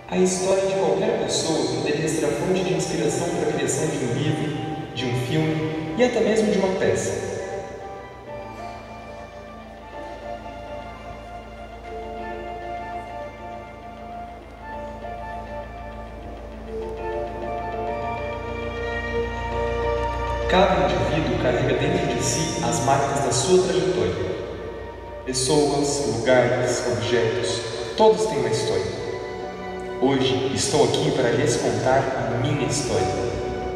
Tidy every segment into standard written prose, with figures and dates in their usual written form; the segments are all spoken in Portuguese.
A história de qualquer pessoa poderia ser a fonte de inspiração para a criação de um livro, de um filme e até mesmo de uma peça. Cada indivíduo carrega dentro de si as marcas da sua trajetória. Pessoas, lugares, objetos, todos têm uma história. Hoje estou aqui para lhes contar a minha história.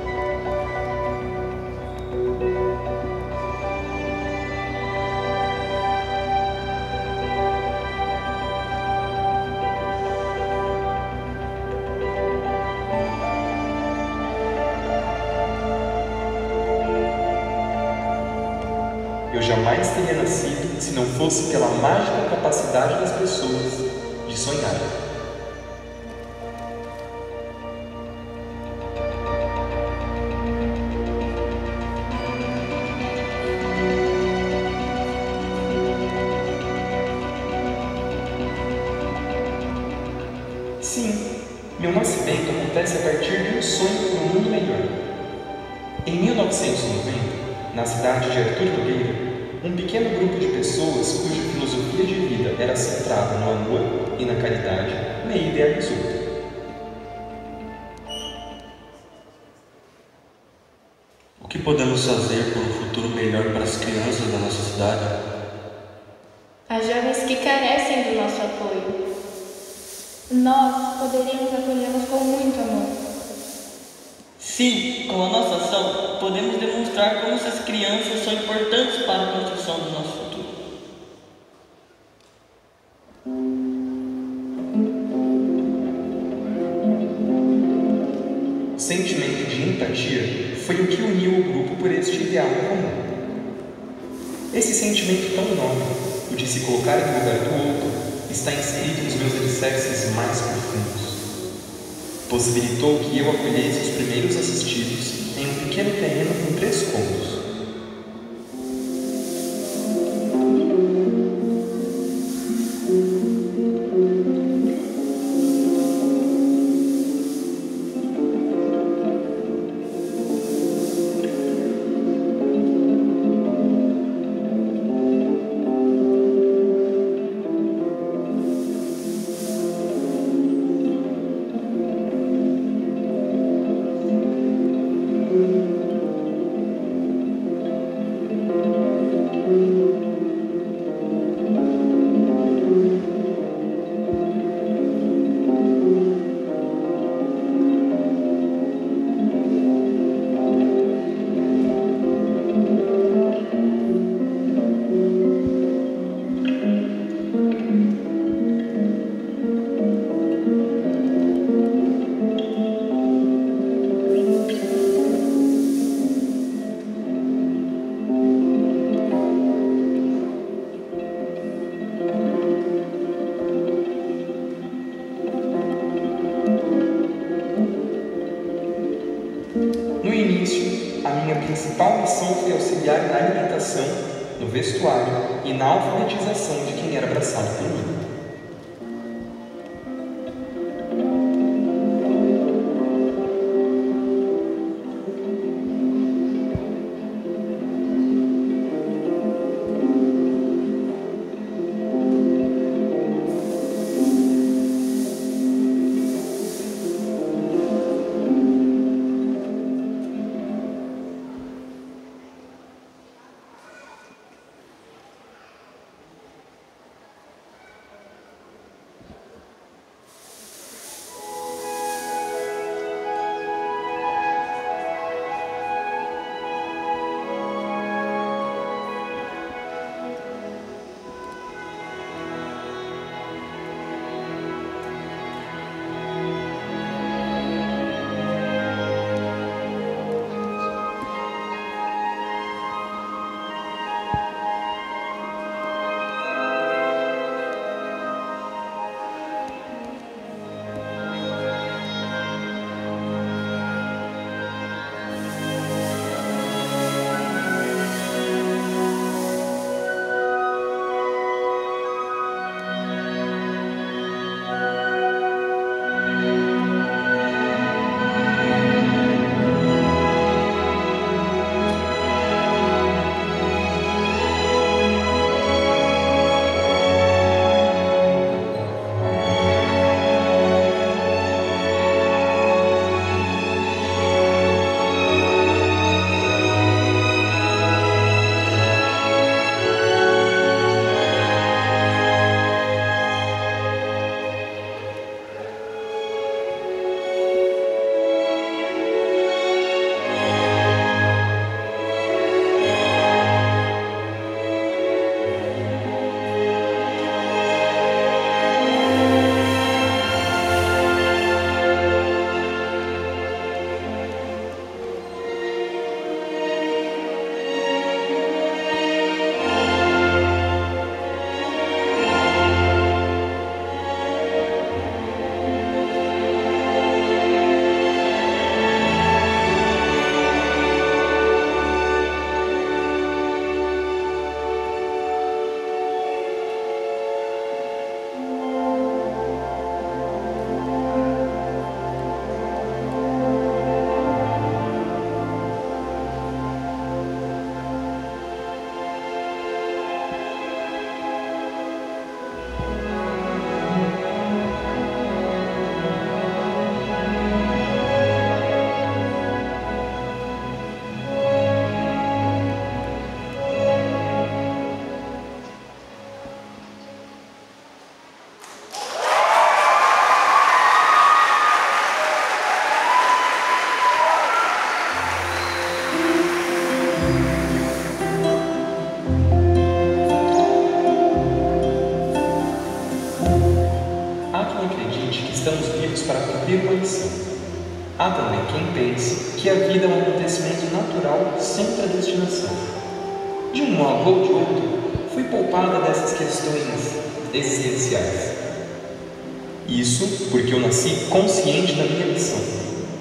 Eu jamais teria nascido se não fosse pela mágica capacidade das pessoas de sonhar. Sim, meu nascimento acontece a partir de um sonho por um mundo melhor. Em 1990, na cidade de Artur Nogueira, um pequeno grupo de pessoas cuja filosofia de vida era centrada no amor e na caridade me idealizou. O que podemos fazer por um futuro melhor para as crianças da nossa cidade? As jovens que carecem do nosso apoio. Nós poderíamos acolhê-los com muito amor. Sim, com a nossa ação, podemos demonstrar como essas crianças são importantes para a construção do nosso futuro. O sentimento de empatia foi o que uniu o grupo por este ideal em comum. Esse sentimento tão nobre, o de se colocar no lugar do outro, está inscrito nos meus alicerces mais profundos. Possibilitou que eu acolhesse os primeiros assistidos em um pequeno terreno com 3 cômodos. No início, a minha principal missão foi auxiliar na alimentação, no vestuário e na alfabetização de quem era abraçado por mim. estamos vivos para cumprir uma missão. Há também quem pense que a vida é um acontecimento natural sem predestinação. De um modo ou de outro, fui poupada dessas questões existenciais. Isso porque eu nasci consciente da minha missão.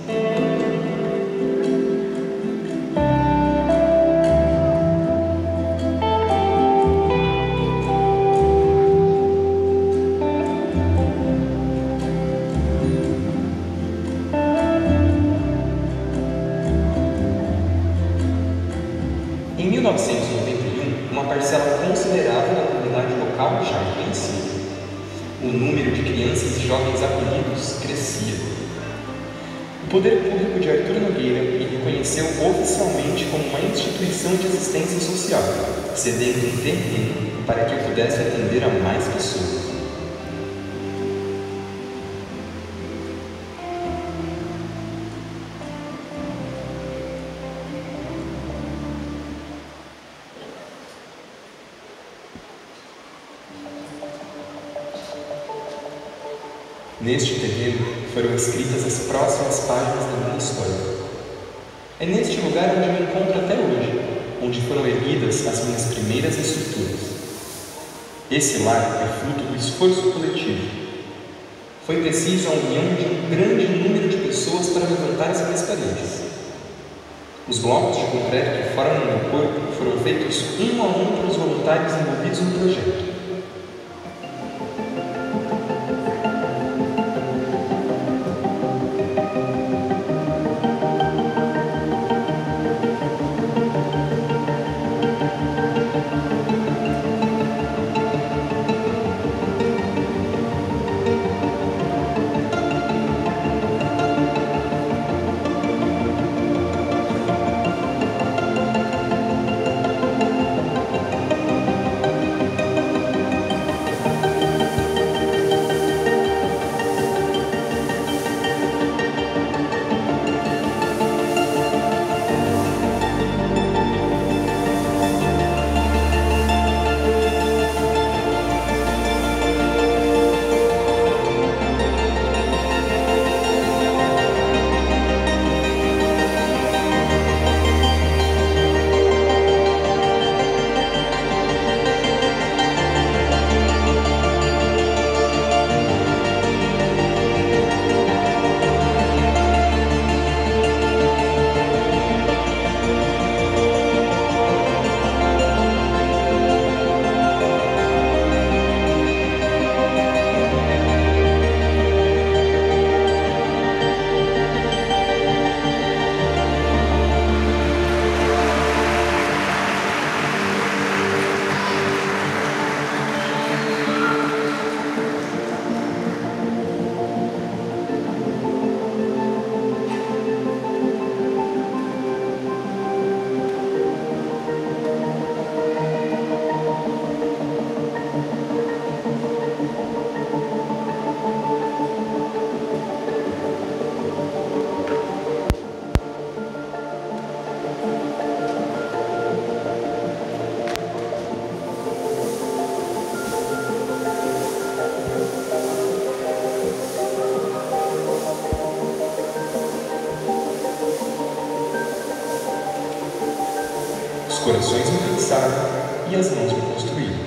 Em 1991, uma parcela considerável da comunidade local já vencia. O número de crianças e jovens acolhidos crescia. O poder público de Arthur Nogueira me reconheceu oficialmente como uma instituição de assistência social, cedendo um terreno para que eu pudesse atender a mais pessoas. Neste terreno foram escritas as próximas páginas da minha história. É neste lugar onde me encontro até hoje, onde foram erguidas as minhas primeiras estruturas. Esse lar é fruto do esforço coletivo. Foi preciso a união de um grande número de pessoas para levantar as minhas paredes. Os blocos de concreto que formam o meu corpo foram feitos um a um pelos voluntários envolvidos no projeto. Os corações me pensaram e as mãos me construíram.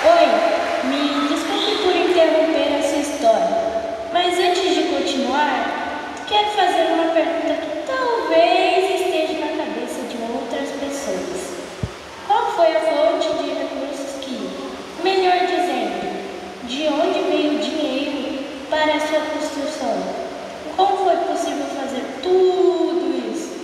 Oi, me desculpe por interromper a sua história, mas antes de continuar, quero fazer uma pergunta que talvez esteja na cabeça de outras pessoas. Qual foi a fonte de recursos que, melhor dizendo, de onde veio o dinheiro para a sua construção? Como foi possível fazer tudo isso?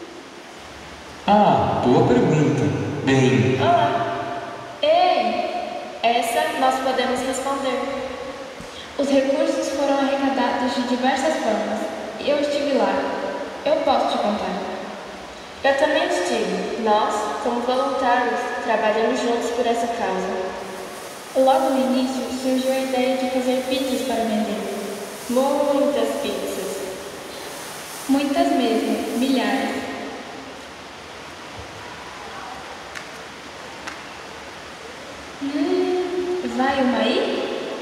Ah, boa pergunta. Bem, Olá! Ei! Essa nós podemos responder. Os recursos foram arrecadados de diversas formas. Eu estive lá. Eu posso te contar. Eu também estive. Nós, como voluntários, trabalhamos juntos por essa causa. Logo no início, surgiu a ideia de fazer pizzas para vender. Muitas pizzas. Muitas mesmo, milhares. Vai uma aí?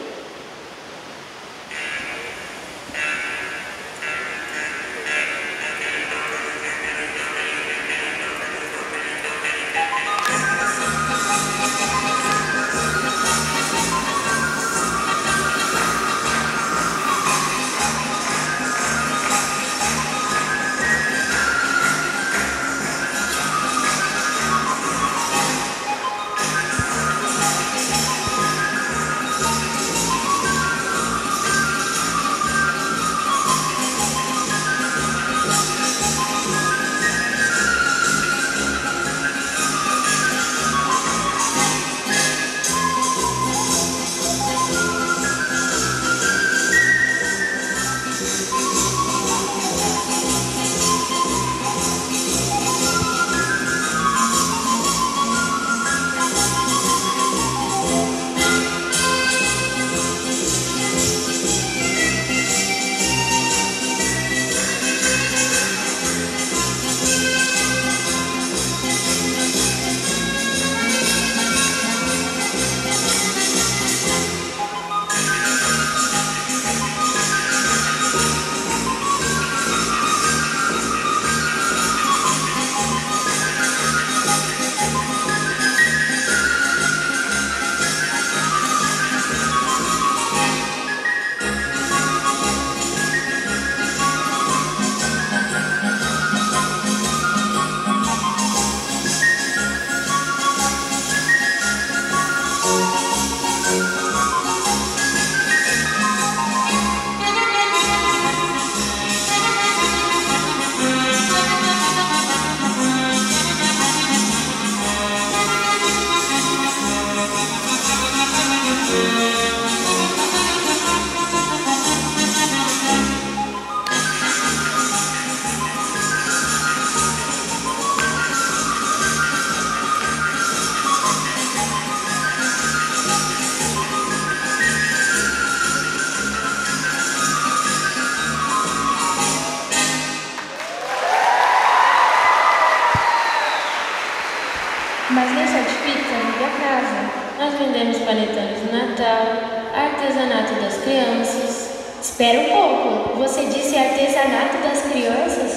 Mas nem só de pizza, vive a casa. Nós vendemos panetones no Natal, artesanato das crianças. Espera um pouco, você disse artesanato das crianças?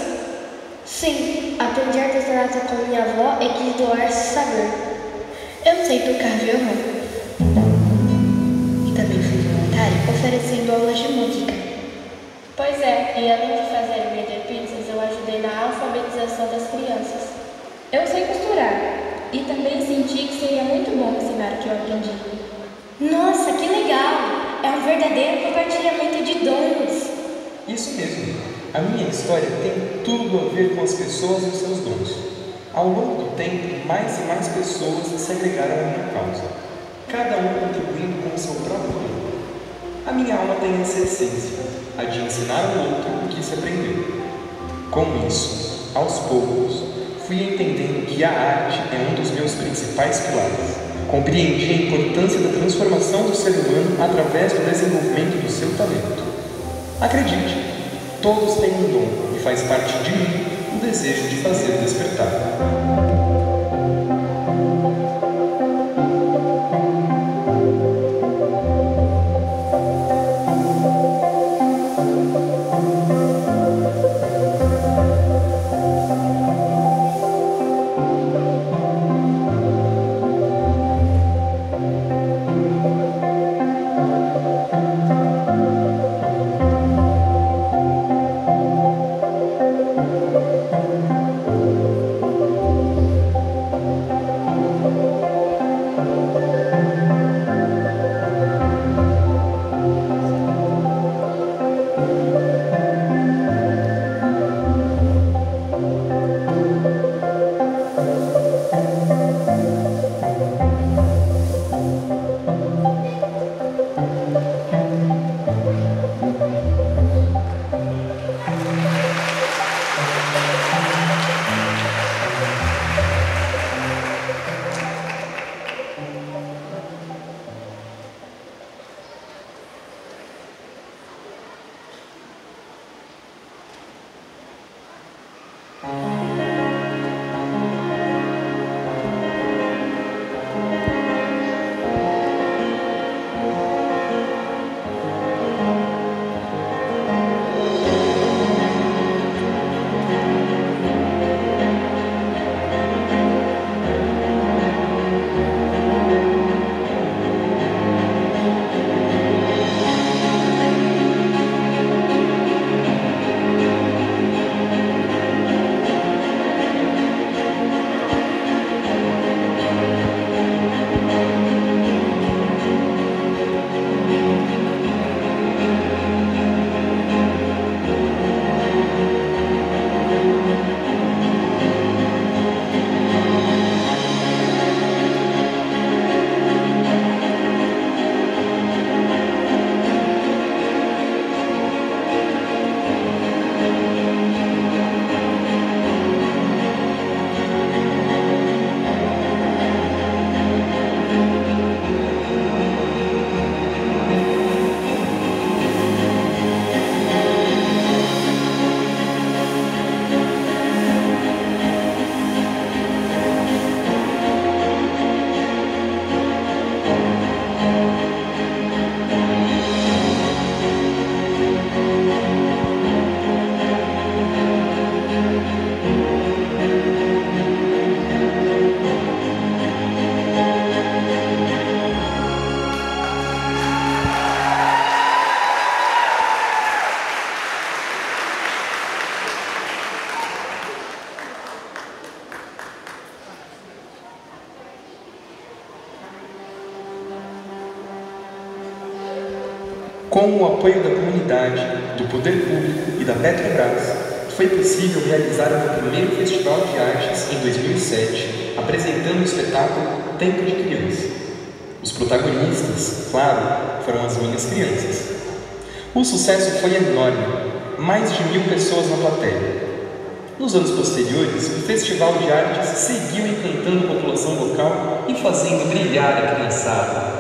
Sim, aprendi artesanato com minha avó e quis doar esse saber. Eu sei tocar violão. E também fui voluntária oferecendo aulas de música. Pois é, e além de fazer e vender pizzas, eu ajudei na alfabetização das crianças. Eu sei costurar. E também senti que seria muito bom ensinar o que eu aprendi. Nossa, que legal! É um verdadeiro compartilhamento de dons. isso mesmo. A minha história tem tudo a ver com as pessoas e os seus dons. Ao longo do tempo, mais e mais pessoas se agregaram à minha causa, cada um contribuindo com o seu próprio dom. A minha alma tem essa essência, a de ensinar ao outro o que se aprendeu. Com isso, aos poucos, fui entendendo que a arte é um dos meus principais pilares. Compreendi a importância da transformação do ser humano através do desenvolvimento do seu talento. Acredite, todos têm um dom e faz parte de mim o desejo de fazer despertar. Com o apoio da comunidade, do poder público e da Petrobras, foi possível realizar o meu primeiro festival de artes em 2007, apresentando o espetáculo Tempo de Criança. Os protagonistas, claro, foram as minhas crianças. O sucesso foi enorme, mais de 1000 pessoas na plateia. Nos anos posteriores, o Festival de Artes seguiu encantando a população local e fazendo brilhar a criançada.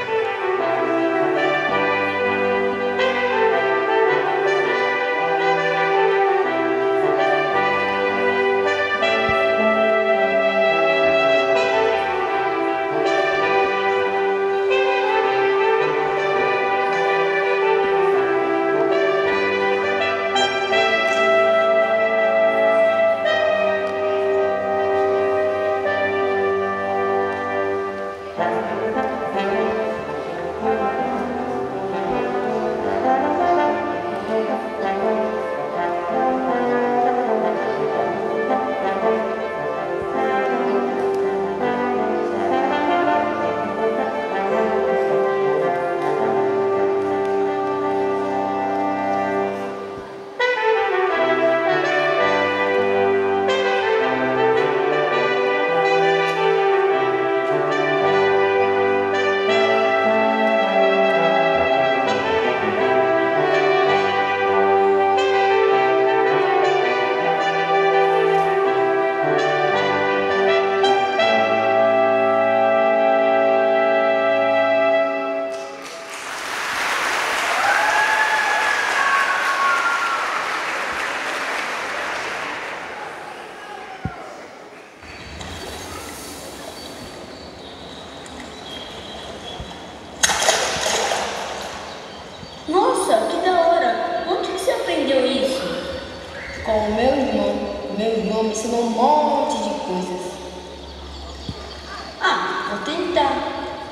Nossa, que da hora! Onde que você aprendeu isso? Com o meu irmão. Meu irmão me ensinou um monte de coisas. Ah, vou tentar.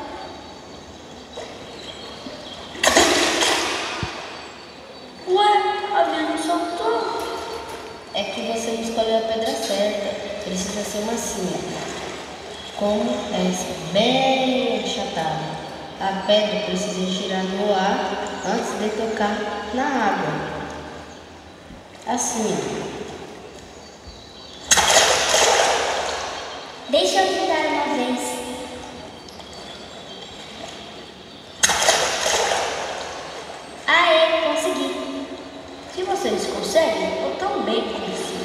Ué, a minha não soltou. É que você não escolheu a pedra certa. Precisa ser uma assim, ó. Como essa, bem achatada. A pedra precisa girar no ar antes de tocar na água. Assim, ó. Deixa eu tentar uma vez. Aê, consegui. Se vocês conseguem, eu também consigo.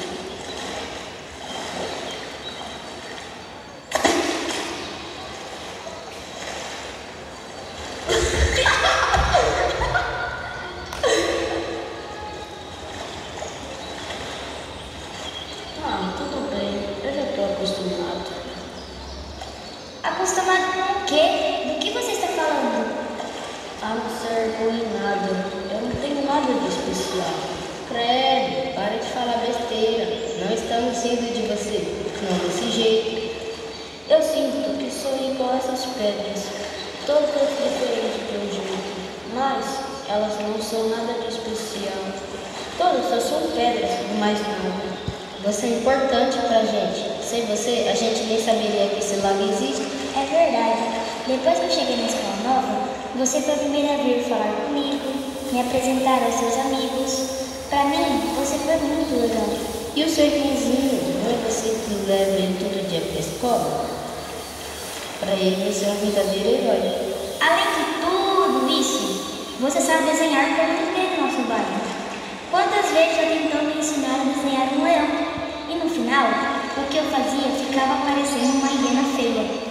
Ah, tudo bem. Eu já estou acostumado. Acostumado com o quê? Do que você está falando? A não ser ruim nada. Eu não tenho nada de especial. Credo, para de falar besteira. Não estamos rindo de você. Não desse jeito. Eu sinto que sou igual a essas pedras. Todas diferentes pelo jeito. Mas elas não são nada de especial. Todas só são pedras, mais nada. Você é importante pra gente. Sem você, a gente nem saberia que esse lago existe. É verdade. Depois que eu cheguei na escola nova, você foi a primeira a vir falar comigo, me apresentar aos seus amigos. Pra mim, você foi muito legal. E o seu irmãozinho, não é você que leva ele todo dia pra escola? Pra ele, você é um verdadeiro herói. Além de tudo isso, você sabe desenhar como ninguém no nosso bairro. Quantas vezes já tentou me ensinar a desenhar um leão? E no final, o que eu fazia ficava parecendo uma hiena feia.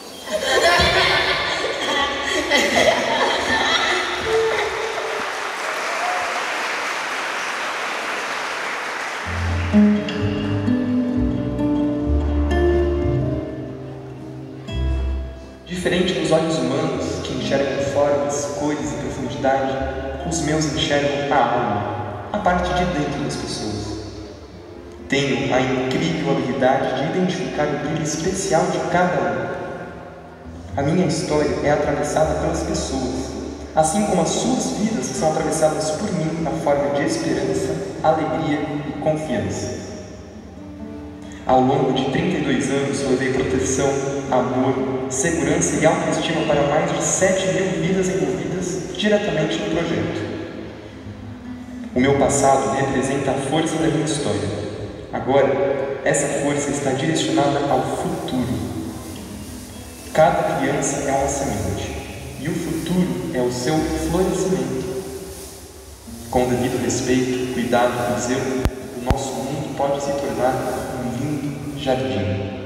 Diferente dos olhos humanos, que enxergam formas, cores e profundidade, os meus enxergam a alma, a parte de dentro das pessoas. Tenho a incrível habilidade de identificar o brilho especial de cada um. A minha história é atravessada pelas pessoas, assim como as suas vidas são atravessadas por mim na forma de esperança, alegria e confiança. Ao longo de 32 anos, levei proteção, amor, segurança e autoestima para mais de 7.000 vidas envolvidas diretamente no projeto. O meu passado representa a força da minha história. Agora, essa força está direcionada ao futuro. Cada criança é uma semente, e o futuro é o seu florescimento. Com o devido respeito, cuidado e zelo, o nosso mundo pode se tornar um lindo jardim.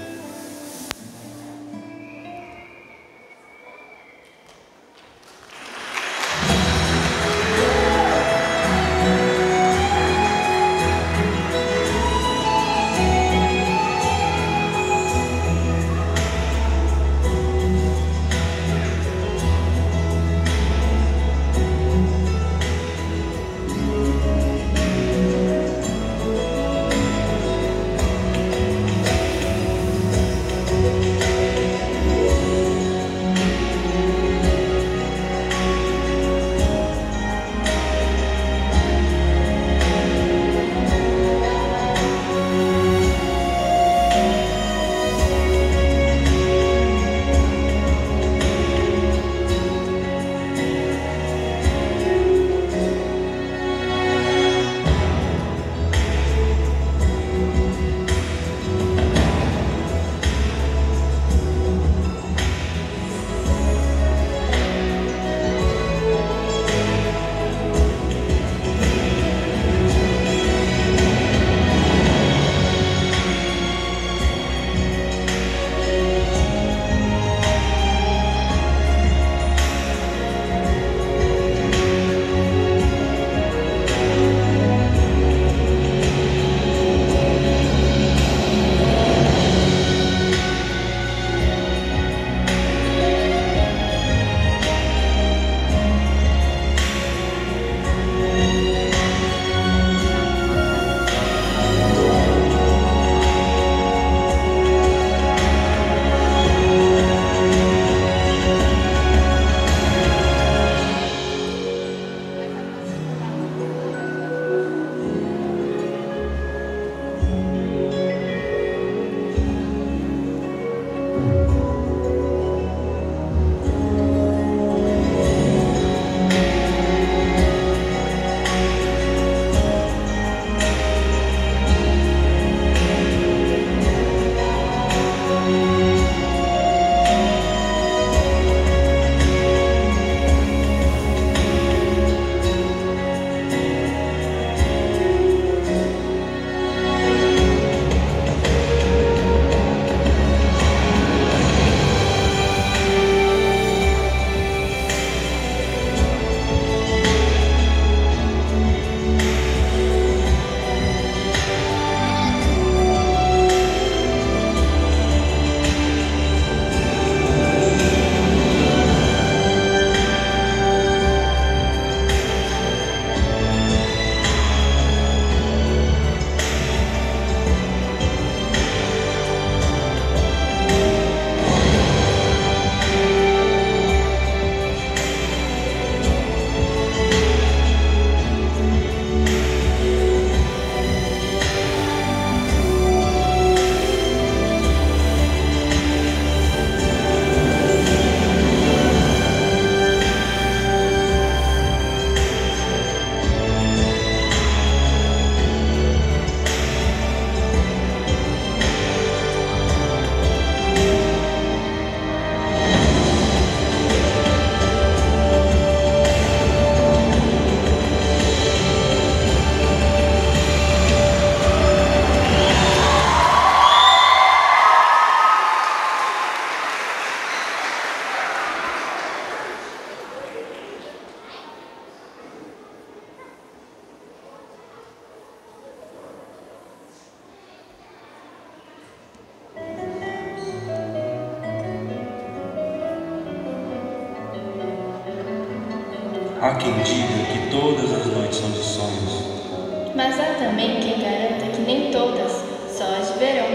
Há quem diga que todas as noites são de sonhos. Mas há também quem garanta que nem todas, só as de verão.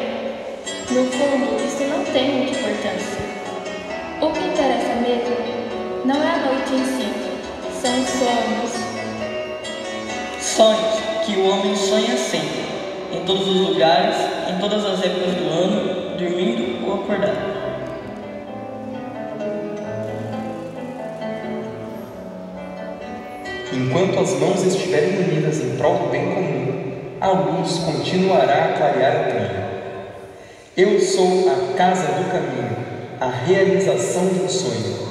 No fundo, isso não tem muita importância. O que interessa mesmo não é a noite em si, são os sonhos. Sonhos que o homem sonha sempre, em todos os lugares, em todas as épocas do ano, dormindo ou acordado. Enquanto as mãos estiverem unidas em prol do bem comum, a luz continuará a clarear a trilha. Eu sou a casa do caminho, a realização do sonho.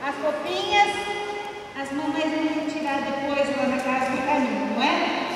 As roupinhas, as mamães vão tirar depois lá na casa do caminho, não é?